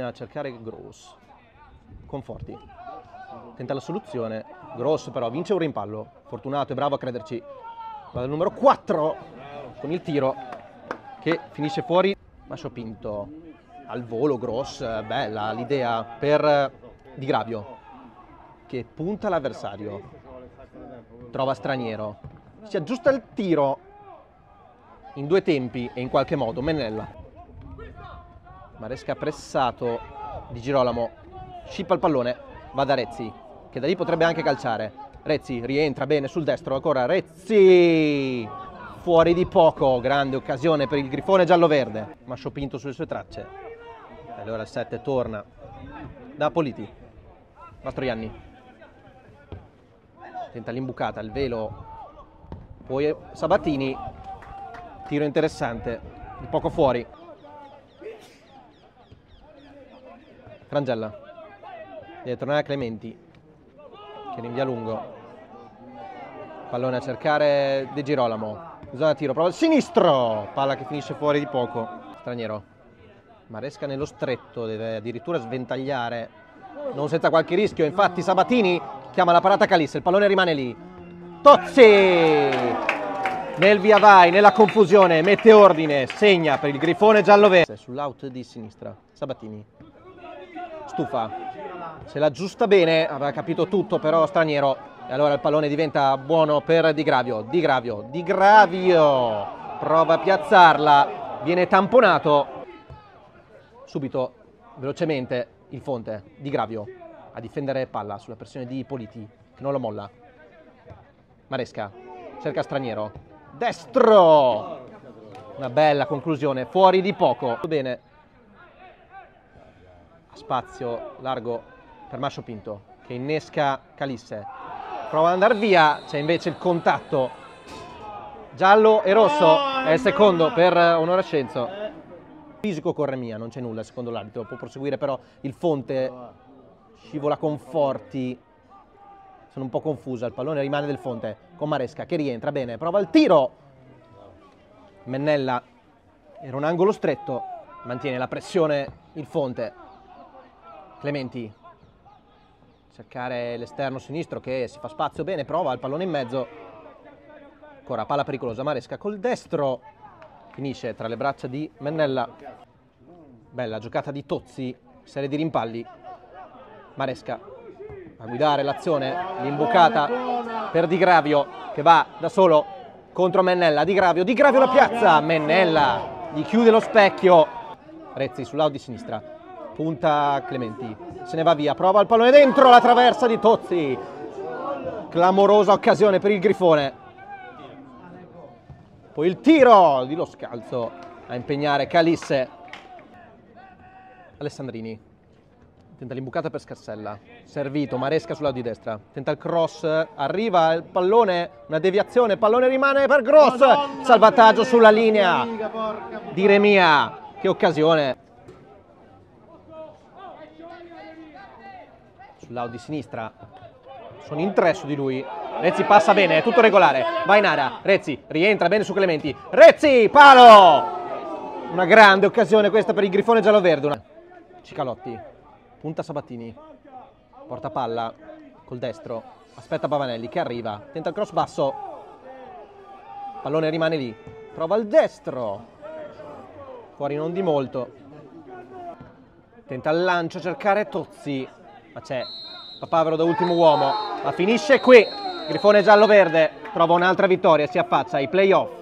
a cercare Gross. Conforti. Tenta la soluzione. Gross però vince un rimpallo. Fortunato e bravo a crederci. Va dal numero 4 con il tiro che finisce fuori. Mascio Pinto al volo. Gross, bella l'idea per Di Gravio che punta l'avversario. Trova Straniero. Si aggiusta il tiro in due tempi e in qualche modo Mennella. Maresca pressato. Di Girolamo scippa il pallone, va da Rezzi che da lì potrebbe anche calciare. Rezzi rientra bene sul destro, ancora Rezzi fuori di poco, grande occasione per il grifone giallo-verde. Mascio Pinto sulle sue tracce. E allora il 7 torna da Politi. Mastroianni tenta l'imbucata, il velo, poi Sabatini, tiro interessante, di poco fuori. Frangella deve tornare a Clementi che rinvia lungo, pallone a cercare De Girolamo, zona tiro, prova il sinistro, palla che finisce fuori di poco. Straniero, Maresca nello stretto, deve addirittura sventagliare, non senza qualche rischio, infatti Sabatini chiama la parata Calisse, il pallone rimane lì. Tozzi nel via vai, nella confusione, mette ordine, segna per il grifone giallo-verde. Sull'out di sinistra, Sabatini stufa, se la aggiusta bene, aveva capito tutto però Straniero, e allora il pallone diventa buono per Di Gravio. Di Gravio prova a piazzarla, viene tamponato subito, velocemente il Fonte. Di Gravio a difendere palla sulla pressione di Politi che non lo molla. Maresca cerca Straniero, destro, una bella conclusione, fuori di poco. Bene, spazio largo per Mascio Pinto che innesca Calisse, prova ad andare via, c'è invece il contatto giallo e rosso, è il secondo per Onore Ascenso. Fisico corre Mia, non c'è nulla secondo l'arbitro, può proseguire però il Fonte, scivola Conforti, sono un po' confusa, il pallone rimane del Fonte con Maresca che rientra bene, prova il tiro, Mennella, era un angolo stretto, mantiene la pressione il Fonte. Clementi, cercare l'esterno sinistro che si fa spazio bene, prova il pallone in mezzo, ancora palla pericolosa, Maresca col destro, finisce tra le braccia di Mennella. Bella giocata di Tozzi, serie di rimpalli, Maresca a guidare l'azione, l'imbucata per Di Gravio che va da solo contro Mennella. Di Gravio la piazza, Mennella gli chiude lo specchio. Rezzi sull'out di sinistra, punta Clementi, se ne va via, prova il pallone dentro, la traversa di Tozzi, clamorosa occasione per il grifone. Poi il tiro di Lo Scalzo a impegnare Calisse. Alessandrini tenta l'imbucata per Scarsella, servito, Maresca sul lato di destra, tenta il cross, arriva il pallone, una deviazione, il pallone rimane per Gross, salvataggio sulla linea di Remia, che occasione. Sul lato di sinistra sono in tre su di lui, Rezzi passa bene, è tutto regolare, va in area, Rezzi rientra bene su Clementi, Rezzi, palo! Una grande occasione questa per il grifone giallo-verde. Cicalotti, punta Sabatini, porta palla col destro, aspetta Pavanelli che arriva, tenta il cross basso, pallone rimane lì, prova il destro, fuori non di molto, tenta il lancio, cercare Tozzi, ma c'è Papavero da ultimo uomo, ma finisce qui. Grifone giallo-verde trova un'altra vittoria e si affaccia ai play-off.